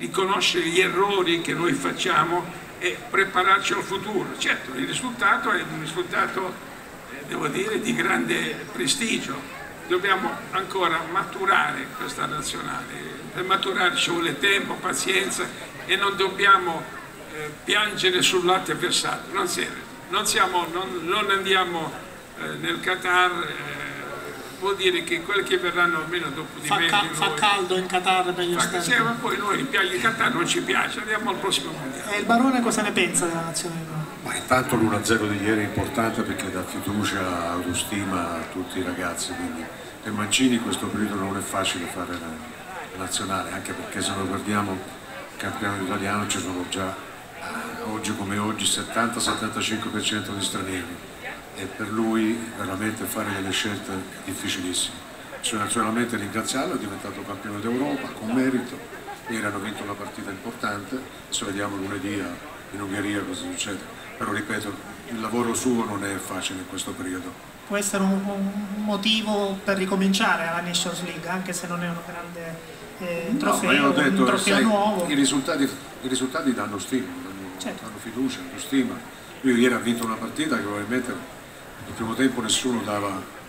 riconoscere gli errori che noi facciamo e prepararci al futuro. Certo, il risultato è un risultato, devo dire, di grande prestigio. Dobbiamo ancora maturare questa nazionale. Per maturare ci vuole tempo, pazienza e non dobbiamo piangere sul latte versato. Non serve. Non andiamo nel Qatar. Vuol dire che quelli che verranno almeno dopo di me fa caldo in Qatar per gli ostaggi. Sì, ma poi noi il Qatar non ci piace, andiamo al prossimo mondiale. E il Barone cosa ne pensa della nazionale? Ma intanto l'1-0 di ieri è importante perché dà fiducia, autostima a tutti i ragazzi, quindi per Mancini questo periodo non è facile fare la nazionale, anche perché se lo guardiamo il campionato italiano ci sono già oggi come oggi 70-75% di stranieri. E per lui veramente fare delle scelte difficilissime. Naturalmente ringraziarlo, è diventato campione d'Europa con merito, ieri hanno vinto una partita importante, adesso vediamo lunedì in Ungheria cosa succede, però ripeto, il lavoro suo non è facile in questo periodo. Può essere un motivo per ricominciare alla Nations League, anche se non è un grande trofeo, no, detto, un trofeo nuovo. I risultati danno stima, danno fiducia, danno stima. Lui ieri ha vinto una partita che probabilmente nel primo tempo nessuno dava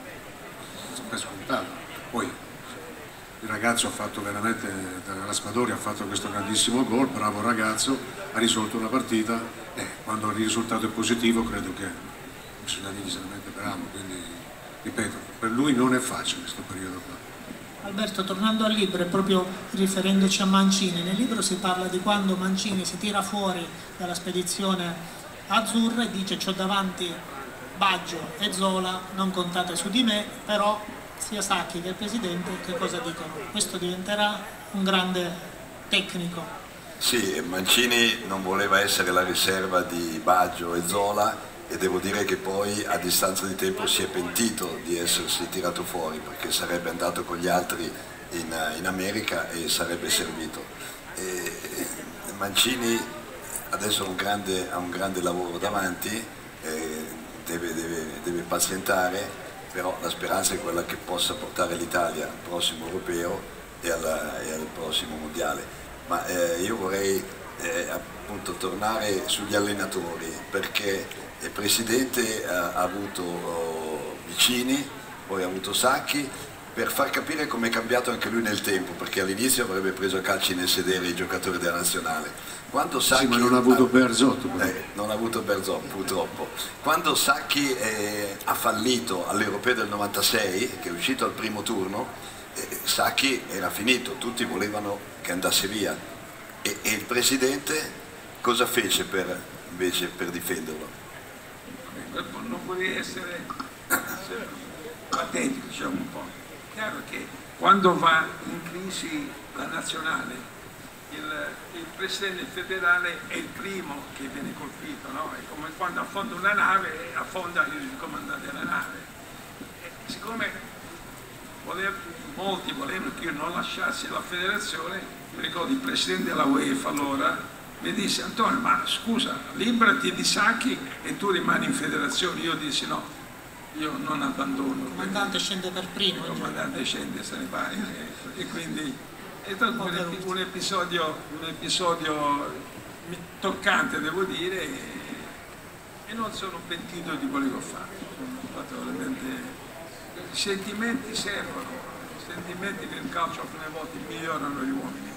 per scontato, poi il ragazzo ha fatto veramente, Raspadori ha fatto questo grandissimo gol, bravo ragazzo, ha risolto una partita e quando il risultato è positivo credo che i cittadini se ne metteranno, quindi ripeto, per lui non è facile questo periodo qua. Alberto, tornando al libro e proprio riferendoci a Mancini, nel libro si parla di quando Mancini si tira fuori dalla spedizione azzurra e dice: c'ho davanti Baggio e Zola, non contate su di me, però sia Sacchi che il Presidente che cosa dicono? Questo diventerà un grande tecnico. Sì, Mancini non voleva essere la riserva di Baggio e Zola e devo dire che poi a distanza di tempo si è pentito di essersi tirato fuori perché sarebbe andato con gli altri in America e sarebbe servito. Mancini adesso ha un grande lavoro davanti. Deve pazientare, però la speranza è quella che possa portare l'Italia al prossimo europeo e al prossimo mondiale. Ma io vorrei appunto tornare sugli allenatori, perché il Presidente ha avuto Vicini, poi ha avuto Sacchi, per far capire come è cambiato anche lui nel tempo, perché all'inizio avrebbe preso a calci nel sedere i giocatori della nazionale. Quando Sacchi, sì, ma non ha avuto Bearzot. Non ha avuto Bearzot, purtroppo. Quando Sacchi ha fallito all'Europeo del 96, che è uscito al primo turno, Sacchi era finito, tutti volevano che andasse via. E il Presidente cosa fece invece per difenderlo? Non vuole essere patetico, diciamo un po'. È chiaro che quando va in crisi la nazionale, il Presidente federale è il primo che viene colpito, no? È come quando affonda una nave, affonda il comandante della nave. E siccome molti volevano che io non lasciassi la federazione, mi ricordo il Presidente della UEFA allora mi disse: Antonio, ma scusa, liberati di Sacchi e tu rimani in federazione. Io dissi no, io non abbandono. Il comandante scende per primo. Il comandante scende, se ne va, e quindi è stato un episodio toccante, devo dire, e non sono pentito di quello che ho fatto. I sentimenti servono, i sentimenti nel calcio alcune volte migliorano gli uomini.